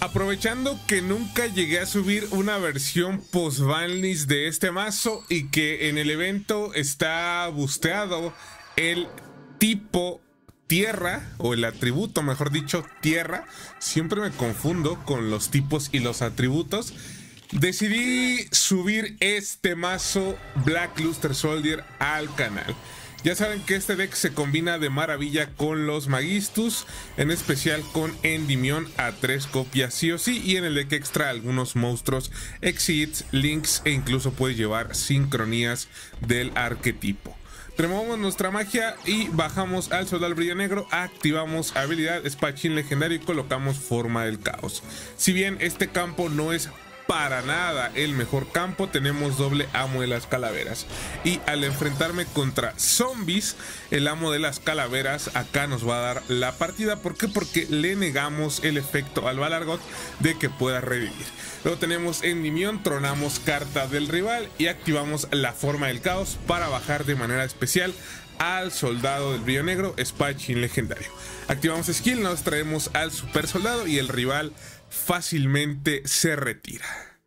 Aprovechando que nunca llegué a subir una versión post-banlist de este mazo y que en el evento está busteado el tipo tierra, o el atributo, mejor dicho, tierra. Siempre me confundo con los tipos y los atributos. Decidí subir este mazo Black Luster Soldier al canal. Ya saben que este deck se combina de maravilla con los Magistus, en especial con Endymion a 3 copias sí o sí, y en el deck extra algunos monstruos, exits, links e incluso puede llevar sincronías del arquetipo. Removemos nuestra magia y bajamos al Soldado Brillo Negro, activamos habilidad Espadachín Legendario y colocamos Forma del Caos. Si bien este campo no es para nada el mejor campo, tenemos doble Amo de las Calaveras, y al enfrentarme contra zombies, el Amo de las Calaveras acá nos va a dar la partida. ¿Por qué? Porque le negamos el efecto al Valargot de que pueda revivir. Luego tenemos Endymion, tronamos carta del rival y activamos la Forma del Caos para bajar de manera especial al Soldado del Brillo Negro, Espadachín Legendario. Activamos skill, nos traemos al Super Soldado y el rival fácilmente se retira.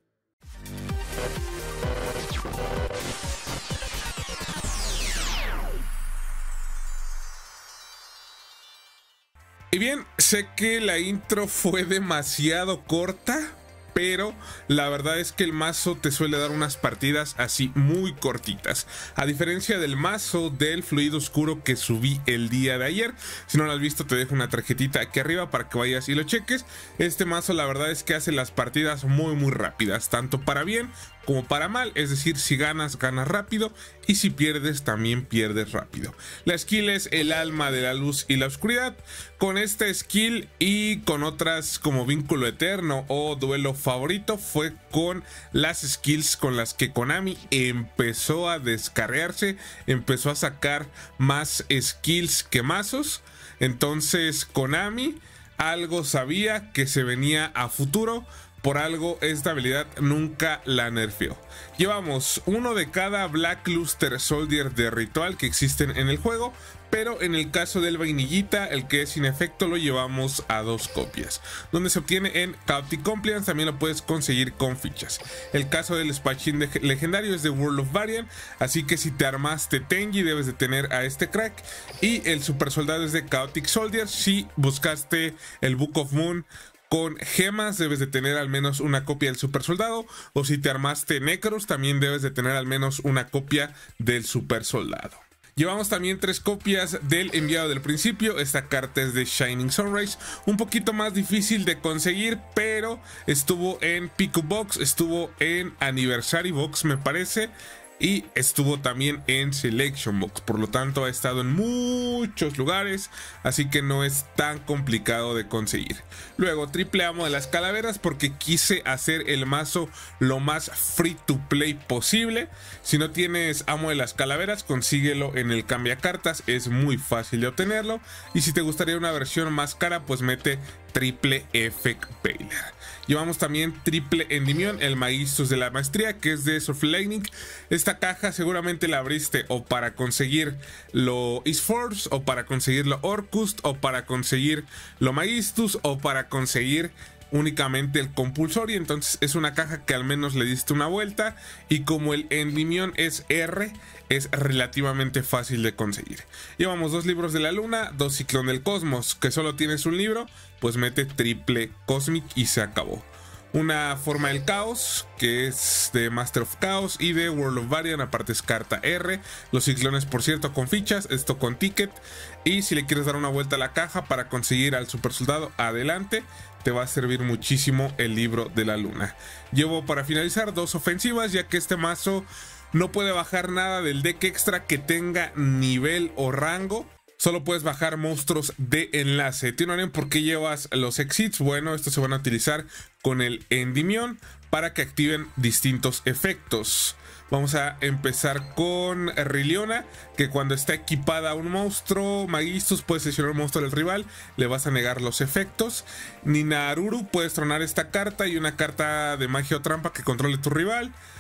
Y bien, sé que la intro fue demasiado corta, pero la verdad es que el mazo te suele dar unas partidas así muy cortitas, a diferencia del mazo del Fluido Oscuro que subí el día de ayer. Si no lo has visto, te dejo una tarjetita aquí arriba para que vayas y lo cheques. Este mazo la verdad es que hace las partidas muy rápidas, tanto para bien como para mal, es decir, si ganas, ganas rápido, y si pierdes, también pierdes rápido. La skill es el alma de la luz y la oscuridad. Con esta skill y con otras como Vínculo Eterno o Duelo Favorito, fue con las skills con las que Konami empezó a descarrearse, empezó a sacar más skills que mazos. Entonces Konami algo sabía que se venía a futuro. Por algo esta habilidad nunca la nerfeó. Llevamos uno de cada Black Luster Soldier de ritual que existen en el juego, pero en el caso del vainillita, el que es sin efecto, lo llevamos a 2 copias, donde se obtiene en Chaotic Compliance. También lo puedes conseguir con fichas. El caso del Espadachín Legendario es de World of Varian, así que si te armaste Tenji debes de tener a este crack. Y el Super Soldado es de Chaotic Soldier. Si buscaste el Book of Moon con gemas, debes de tener al menos una copia del Super Soldado, o si te armaste Necros, también debes de tener al menos una copia del Super Soldado. Llevamos también 3 copias del Enviado del Principio. Esta carta es de Shining Sunrise, un poquito más difícil de conseguir, pero estuvo en Pico Box, estuvo en Anniversary Box me parece, y estuvo también en Selection Box, por lo tanto ha estado en muchos lugares, así que no es tan complicado de conseguir. Luego triple Amo de las Calaveras, porque quise hacer el mazo lo más free to play posible. Si no tienes Amo de las Calaveras, consíguelo en el cambiacartas, es muy fácil de obtenerlo. Y si te gustaría una versión más cara, pues mete triple Effect Veiler. Llevamos también triple Endymion, el Magistus de la Maestría, que es de Surf Lightning. Esta caja seguramente la abriste o para conseguir lo East Force, o para conseguir lo Orcust, o para conseguir lo Magistus, o para conseguir únicamente el Compulsorio. Entonces es una caja que al menos le diste una vuelta, y como el Endymion es R, es relativamente fácil de conseguir. Llevamos 2 libros de la luna, 2 Ciclón del Cosmos, que solo tienes un libro, pues mete triple Cosmic y se acabó. Una Forma del Caos, que es de Master of Chaos y de World of Varian, aparte es carta R. Los ciclones, por cierto, con fichas, esto con ticket. Y si le quieres dar una vuelta a la caja para conseguir al Super Soldado, adelante, te va a servir muchísimo el libro de la luna. Llevo para finalizar 2 ofensivas, ya que este mazo no puede bajar nada del deck extra que tenga nivel o rango. Solo puedes bajar monstruos de enlace. ¿Tienen por qué llevas los exits? Bueno, estos se van a utilizar con el Endymion para que activen distintos efectos. Vamos a empezar con Riliona, que cuando está equipada a un monstruo Magistus puedes seleccionar un monstruo del rival, le vas a negar los efectos. Ninaruru, puedes tronar esta carta y una carta de magia o trampa que controle tu rival.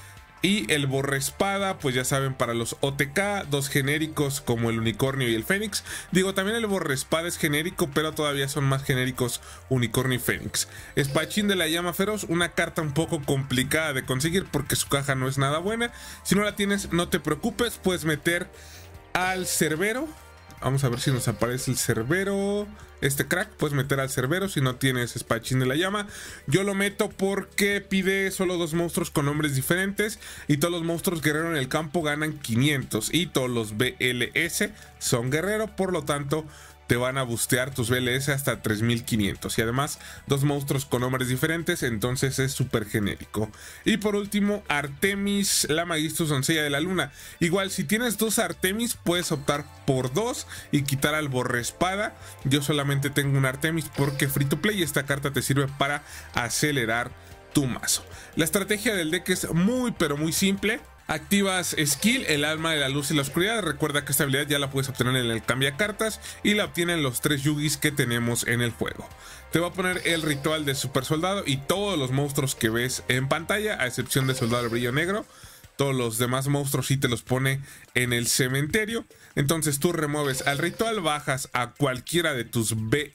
Y el borrespada, pues ya saben, para los OTK, 2 genéricos como el unicornio y el fénix. Digo, también el borrespada es genérico, pero todavía son más genéricos unicornio y fénix. Espadachín de la llama feroz, una carta un poco complicada de conseguir porque su caja no es nada buena. Si no la tienes, no te preocupes, puedes meter al Cerbero. Vamos a ver si nos aparece el Cerbero. Este crack, puedes meter al Cerbero si no tienes espadachín de la llama. Yo lo meto porque pide solo 2 monstruos con nombres diferentes. Y todos los monstruos guerrero en el campo ganan 500. Y todos los BLS son guerrero, por lo tanto te van a bustear tus BLS hasta 3500. Y además 2 monstruos con nombres diferentes, entonces es súper genérico. Y por último, Artemis, la Magistus Doncella de la Luna. Igual, si tienes 2 Artemis, puedes optar por 2 y quitar al borrespada. Yo solamente tengo un Artemis porque free to play, y esta carta te sirve para acelerar tu mazo. La estrategia del deck es muy pero muy simple. Activas Skill, el alma de la luz y la oscuridad. Recuerda que esta habilidad ya la puedes obtener en el cambia cartas y la obtienen los 3 Yugis que tenemos en el juego. Te va a poner el ritual de super soldado y todos los monstruos que ves en pantalla, a excepción de soldado del brillo negro. Todos los demás monstruos sí te los pone en el cementerio. Entonces tú remueves al ritual, bajas a cualquiera de tus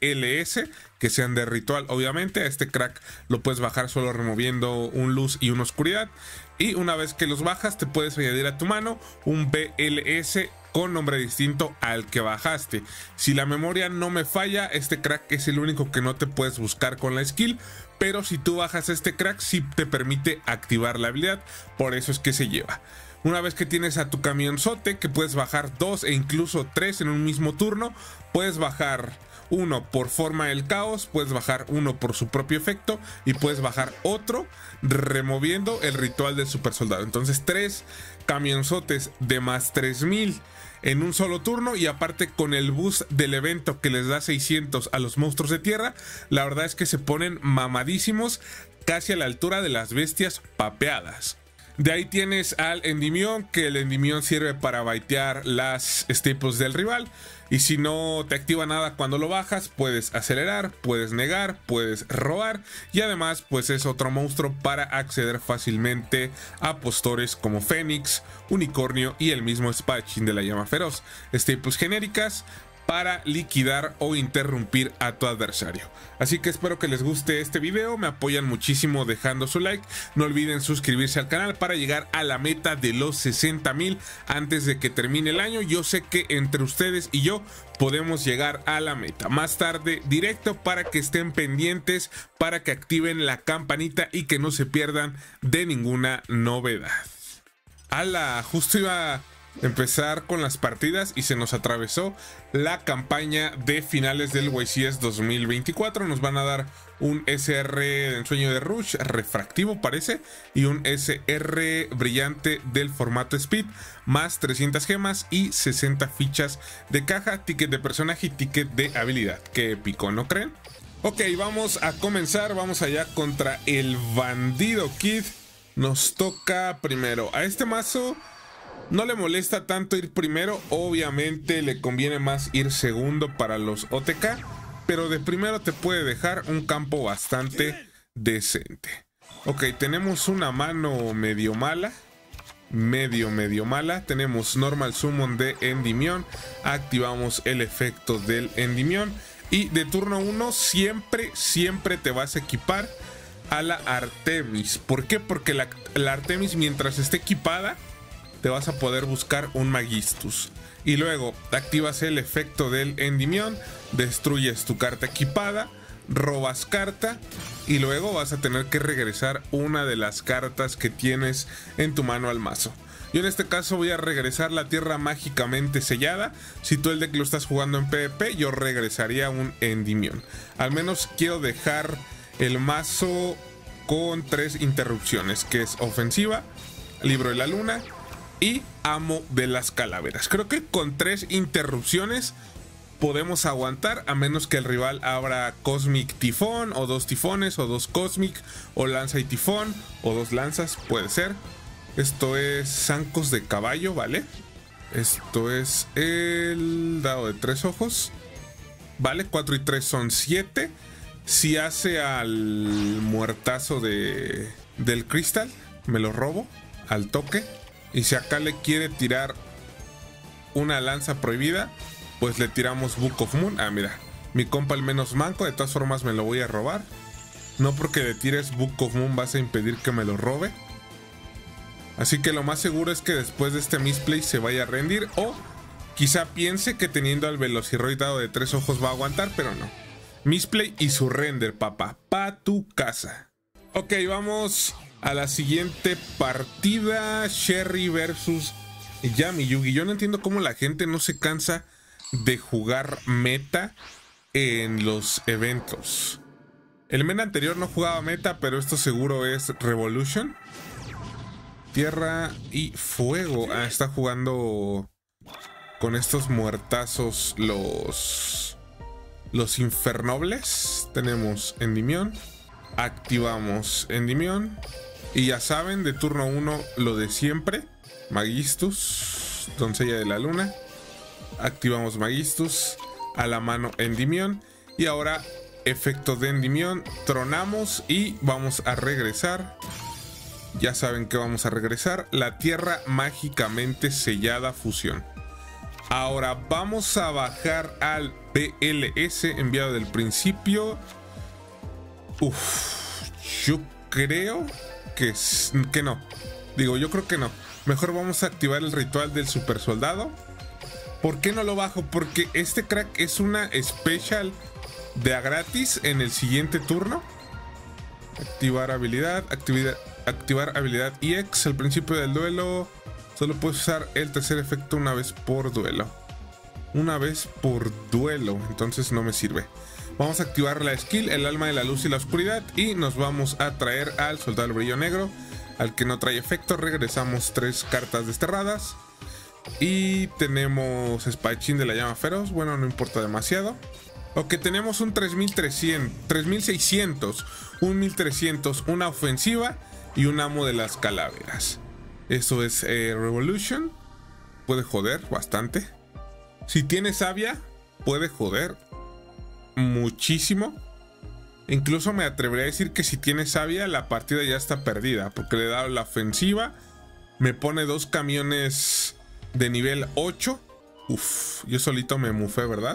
BLS que sean de ritual, obviamente. A este crack lo puedes bajar solo removiendo un luz y una oscuridad. Y una vez que los bajas, te puedes añadir a tu mano un BLS con nombre distinto al que bajaste. Si la memoria no me falla, este crack es el único que no te puedes buscar con la skill. Pero si tú bajas este crack, sí te permite activar la habilidad. Por eso es que se lleva. Una vez que tienes a tu camionzote, que puedes bajar 2 e incluso 3 en un mismo turno, puedes bajar 1 por forma del caos, puedes bajar 1 por su propio efecto y puedes bajar otro removiendo el ritual del super soldado. Entonces 3 camionzotes de más 3000 en un solo turno, y aparte con el boost del evento que les da 600 a los monstruos de tierra. La verdad es que se ponen mamadísimos, casi a la altura de las bestias papeadas. De ahí tienes al Endymion, que el Endymion sirve para baitear las staples del rival. Y si no te activa nada cuando lo bajas, puedes acelerar, puedes negar, puedes robar. Y además, pues es otro monstruo para acceder fácilmente a postores como Fénix, Unicornio y el mismo Espadachín de la Llama Feroz. Staples genéricas para liquidar o interrumpir a tu adversario. Así que espero que les guste este video, me apoyan muchísimo dejando su like, no olviden suscribirse al canal para llegar a la meta de los 60,000 antes de que termine el año. Yo sé que entre ustedes y yo podemos llegar a la meta. Más tarde directo para que estén pendientes, para que activen la campanita y que no se pierdan de ninguna novedad. ¡Hala! Justo iba a empezar con las partidas y se nos atravesó la campaña de finales del YCS 2024. Nos van a dar un SR de Ensueño de Rush refractivo, parece, y un SR brillante del formato Speed, más 300 gemas y 60 fichas de caja, ticket de personaje y ticket de habilidad. Qué épico, ¿no creen? Ok, vamos a comenzar. Vamos allá contra el Bandido Kid. Nos toca primero a este mazo. No le molesta tanto ir primero, obviamente le conviene más ir segundo para los OTK, pero de primero te puede dejar un campo bastante decente. Ok, tenemos una mano medio mala, medio mala. Tenemos Normal Summon de Endymion, activamos el efecto del Endymion y de turno 1 siempre te vas a equipar a la Artemis. ¿Por qué? Porque la Artemis, mientras esté equipada, te vas a poder buscar un Magistus. Y luego activas el efecto del Endymion, destruyes tu carta equipada, robas carta y luego vas a tener que regresar una de las cartas que tienes en tu mano al mazo. Yo en este caso voy a regresar la tierra mágicamente sellada. Si tú el deck lo estás jugando en PvP, yo regresaría un Endymion. Al menos quiero dejar el mazo con 3 interrupciones, que es ofensiva, Libro de la Luna y Amo de las Calaveras. Creo que con 3 interrupciones podemos aguantar, a menos que el rival abra Cosmic Tifón, o 2 tifones, o 2 Cosmic, o Lanza y Tifón, o 2 lanzas, puede ser. Esto es Zancos de Caballo, ¿vale? Esto es el dado de 3 ojos. Vale, 4 y 3 son 7. Si hace al muertazo del Crystal, me lo robo. al toque. Y si acá le quiere tirar una lanza prohibida, pues le tiramos Book of Moon. Ah, mira, mi compa el menos manco, de todas formas me lo voy a robar. No porque le tires Book of Moon vas a impedir que me lo robe. Así que lo más seguro es que después de este misplay se vaya a rendir, o quizá piense que teniendo al Velociroid dado de 3 ojos va a aguantar, pero no. Misplay y surrender, papá, pa' tu casa. Ok, vamos a la siguiente partida. Sherry versus Yami Yugi. Yo no entiendo cómo la gente no se cansa de jugar meta en los eventos. El men anterior no jugaba meta, pero esto seguro es Revolution. Tierra y fuego. Ah, está jugando con estos muertazos los Infernobles. Tenemos Endymion. Activamos Endymion. Y ya saben, de turno 1 lo de siempre. Magistus, Doncella de la Luna. Activamos Magistus. A la mano Endymion. Y ahora efecto de Endymion. Tronamos y vamos a regresar. Ya saben que vamos a regresar. La tierra mágicamente sellada fusión. Ahora vamos a bajar al BLS enviado del principio. Yo creo que no. Digo, yo creo que no. Mejor vamos a activar el ritual del super soldado. ¿Por qué no lo bajo? Porque este crack es una special de a gratis en el siguiente turno. Activar habilidad. Activar habilidad EX al principio del duelo. Solo puedes usar el tercer efecto una vez por duelo. Una vez por duelo. Entonces no me sirve. Vamos a activar la skill, el alma de la luz y la oscuridad. Y nos vamos a traer al soldado del brillo negro. Al que no trae efecto. Regresamos 3 cartas desterradas. Y tenemos espadachín de la llama feroz. Bueno, no importa demasiado. Ok, tenemos un 3300, 3600, un 1300, una ofensiva y un amo de las calaveras. Eso es Revolution. Puede joder bastante. Si tiene sabia, puede joder muchísimo. Incluso me atrevería a decir que si tiene sabia, la partida ya está perdida. Porque le da la ofensiva. Me pone 2 camiones de nivel 8. Uf, yo solito me mufé, ¿verdad?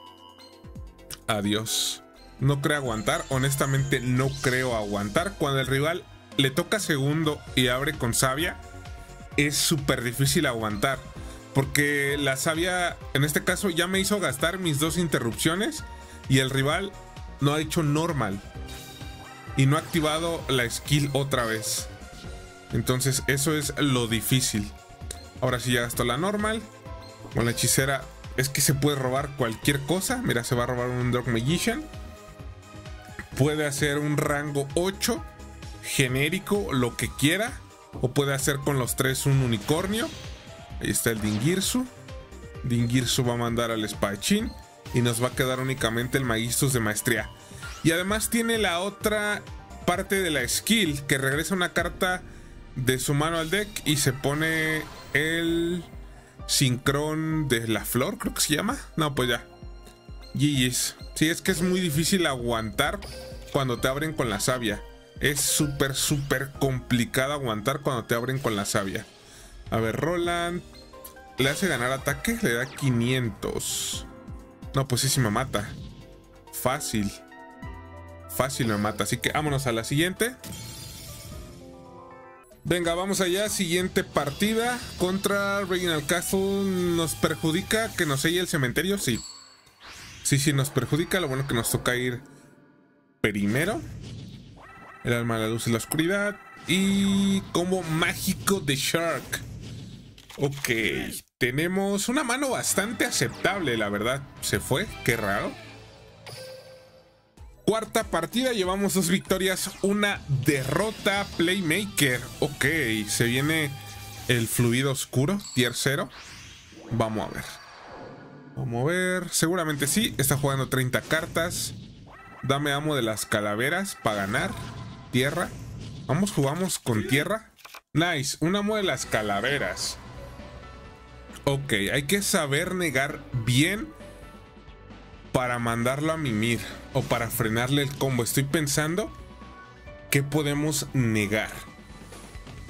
Adiós. No creo aguantar. Honestamente no creo aguantar. Cuando el rival le toca segundo y abre con sabia, es súper difícil aguantar. Porque la sabia, en este caso, ya me hizo gastar mis 2 interrupciones. Y el rival no ha hecho normal. Y no ha activado la skill otra vez. Entonces eso es lo difícil. Ahora sí ya gastó la normal. Con la hechicera es que se puede robar cualquier cosa. Mira, se va a robar un Dark Magician. Puede hacer un rango 8 genérico, lo que quiera. O puede hacer con los 3 un unicornio. Ahí está el Dingirsu. Dingirsu va a mandar al espadachín. Y nos va a quedar únicamente el Magistus de maestría. Y además tiene la otra parte de la skill, que regresa una carta de su mano al deck y se pone el Sincrón de la Flor, creo que se llama. No, pues ya. GG's. Sí, es que es muy difícil aguantar cuando te abren con la savia. Es súper complicado aguantar cuando te abren con la savia. A ver, Roland le hace ganar ataque, le da 500. No, pues sí me mata. Fácil me mata. Así que vámonos a la siguiente. Venga, vamos allá. Siguiente partida contra Reginald Castle. ¿Nos perjudica que nos selle el cementerio? Sí. Sí, nos perjudica. Lo bueno que nos toca ir primero. El alma de la luz y la oscuridad. Y combo mágico de Shark. Ok. Tenemos una mano bastante aceptable, la verdad. Se fue, qué raro. Cuarta partida, llevamos 2 victorias, una derrota. Playmaker, ok, se viene el fluido oscuro, tier 0. Vamos a ver, seguramente sí, está jugando 30 cartas. Dame amo de las calaveras para ganar. Tierra, jugamos con tierra. Nice, un amo de las calaveras. Ok, hay que saber negar bien para mandarlo a mimir o para frenarle el combo. Estoy pensando qué podemos negar.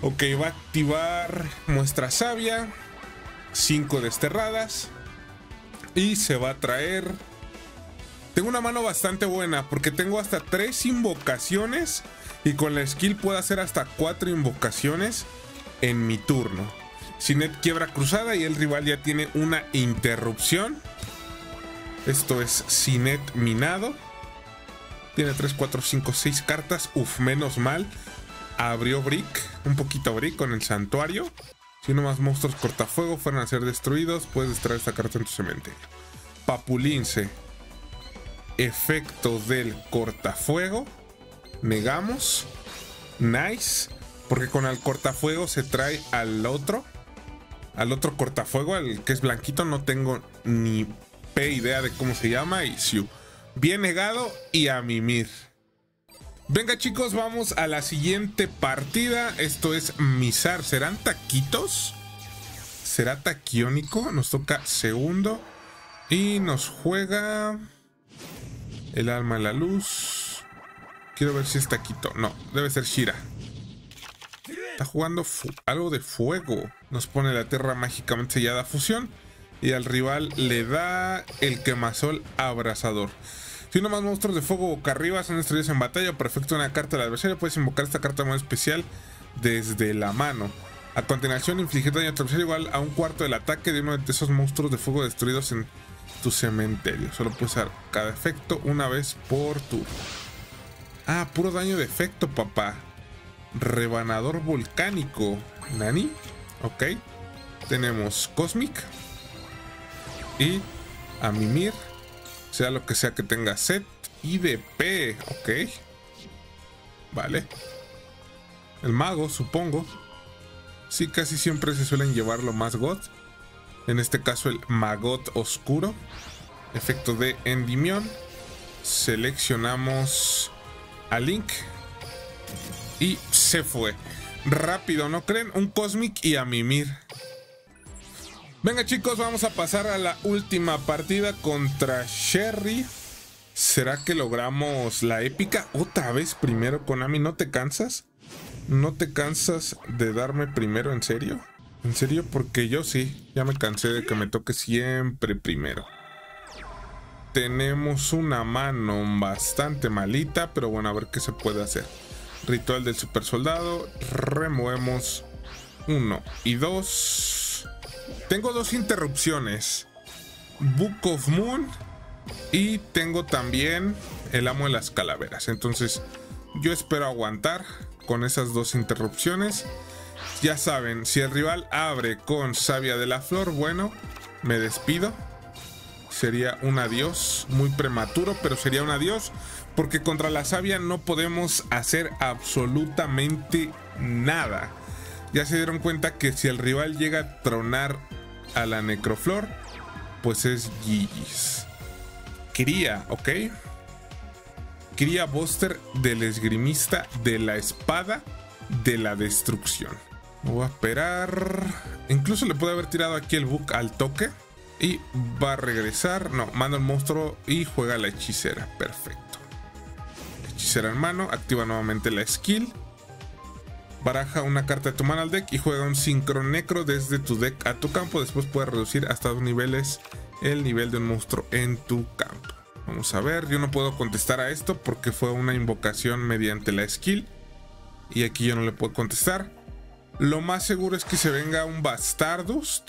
Ok, va a activar muestra sabia, 5 desterradas y se va a traer... Tengo una mano bastante buena porque tengo hasta 3 invocaciones y con la skill puedo hacer hasta 4 invocaciones en mi turno. Sinet quiebra cruzada y el rival ya tiene una interrupción. Esto es Sinet minado. Tiene 3, 4, 5, 6 cartas. Uf, menos mal. Abrió Brick, un poquito Brick con el santuario. Si no más monstruos cortafuego fueran a ser destruidos, puedes extraer esta carta en tu cementerio. Papulince. Efecto del cortafuego. Negamos. Nice. Porque con el cortafuego se trae al otro cortafuego, al que es blanquito. No tengo ni idea de cómo se llama. Y Siu. Bien negado y a mimir. Venga chicos, vamos a la siguiente partida. Esto es Mizar. ¿Serán taquitos? ¿Será taquiónico? Nos toca segundo. Y nos juega... El alma de la luz. Quiero ver si es taquito. No, debe ser Shira. Está jugando algo de fuego. Nos pone la tierra mágicamente sellada fusión. Y al rival le da el quemasol abrasador. Si uno más monstruos de fuego boca arriba son destruidos en batalla o por efecto de una carta del adversario, puedes invocar esta carta muy especial desde la mano. A continuación, infligir daño a tu adversario igual a un cuarto del ataque de uno de esos monstruos de fuego destruidos en tu cementerio. Solo puedes usar cada efecto una vez por turno. Ah, puro daño de efecto, papá. Rebanador volcánico. ¿Nani? Ok. Tenemos Cosmic. Y a mimir. Sea lo que sea que tenga set. IDP. Ok. Vale. El mago, supongo. Sí, casi siempre se suelen llevar lo más god. En este caso el Magot Oscuro. Efecto de Endymion. Seleccionamos a Link. Y se fue. Rápido, ¿no creen? Un Cosmic y a mimir. Venga chicos, vamos a pasar a la última partida contra Sherry. ¿Será que logramos la épica? Otra vez primero, Konami, ¿no te cansas? ¿No te cansas de darme primero, en serio? En serio, porque yo sí, ya me cansé de que me toque siempre primero. Tenemos una mano bastante malita, pero bueno, a ver qué se puede hacer. Ritual del super soldado, removemos 1 y 2. Tengo 2 interrupciones. Book of Moon y tengo también el amo de las calaveras. Entonces yo espero aguantar con esas 2 interrupciones. Ya saben, si el rival abre con Savia de la Flor, bueno, me despido. Sería un adiós muy prematuro, pero sería un adiós porque contra la Savia no podemos hacer absolutamente nada. Ya se dieron cuenta que si el rival llega a tronar a la Necroflor, pues es GG's. Cría, ¿ok? Cría Buster del esgrimista de la espada de la destrucción. Voy a esperar. Incluso le puede haber tirado aquí el book al toque. Y va a regresar. No, manda el monstruo y juega la hechicera. Perfecto. Hechicera en mano. Activa nuevamente la skill. Baraja una carta de tu mano al deck y juega un sincronecro desde tu deck a tu campo. Después puedes reducir hasta 2 niveles el nivel de un monstruo en tu campo. Vamos a ver. Yo no puedo contestar a esto porque fue una invocación mediante la skill. Y aquí yo no le puedo contestar. Lo más seguro es que se venga un Bastardust.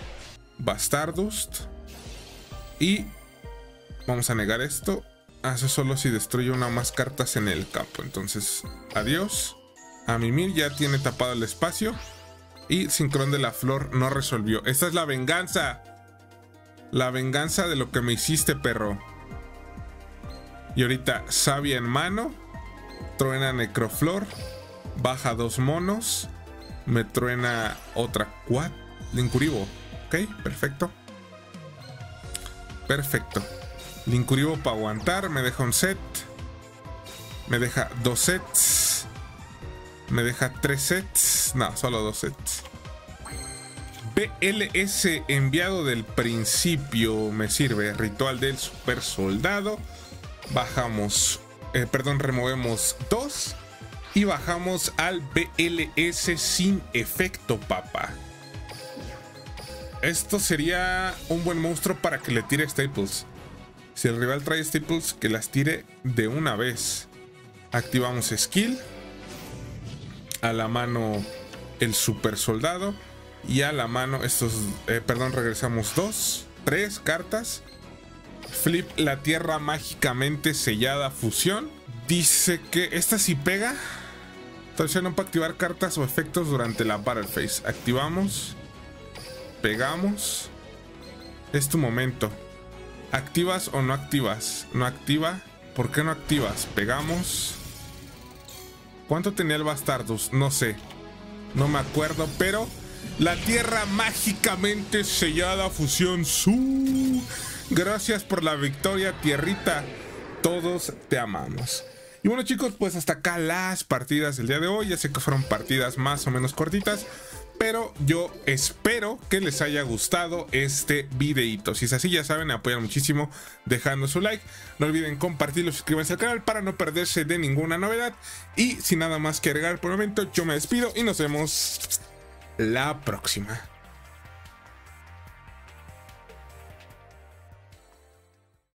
Y vamos a negar esto. Hace solo si destruye una más cartas en el campo. Entonces, adiós. A mimir, ya tiene tapado el espacio. Y Sincrón de la Flor no resolvió. Esta es la venganza. La venganza de lo que me hiciste, perro. Y ahorita Savia en mano. Truena Necroflor. Baja 2 monos. Me truena otra 4. Linkuribo. Ok, perfecto. Perfecto. Linkuribo para aguantar. Me deja un set. Me deja 2 sets. Me deja 3 sets. No, solo 2 sets. BLS enviado del principio. Me sirve. Ritual del super soldado. Bajamos. Removemos 2. Y bajamos al BLS sin efecto, papá. Esto sería un buen monstruo para que le tire Staples. Si el rival trae Staples, que las tire de una vez. Activamos skill. A la mano el super soldado. Y a la mano estos... regresamos 3 cartas. Flip la tierra mágicamente sellada fusión. Dice que esta sí pega. Entonces no puede activar cartas o efectos durante la Battle Phase. Activamos. Pegamos. Es tu momento. ¿Activas o no activas? No activa. ¿Por qué no activas? Pegamos. ¿Cuánto tenía el Bastardus? No sé. No me acuerdo, pero... La tierra mágicamente sellada fusión. Gracias por la victoria, tierrita. Todos te amamos. Y bueno, chicos, pues hasta acá las partidas del día de hoy. Ya sé que fueron partidas más o menos cortitas, pero yo espero que les haya gustado este videito. Si es así, ya saben, me apoyan muchísimo dejando su like. No olviden compartirlo, suscribirse al canal para no perderse de ninguna novedad. Y sin nada más que agregar por el momento, yo me despido y nos vemos la próxima.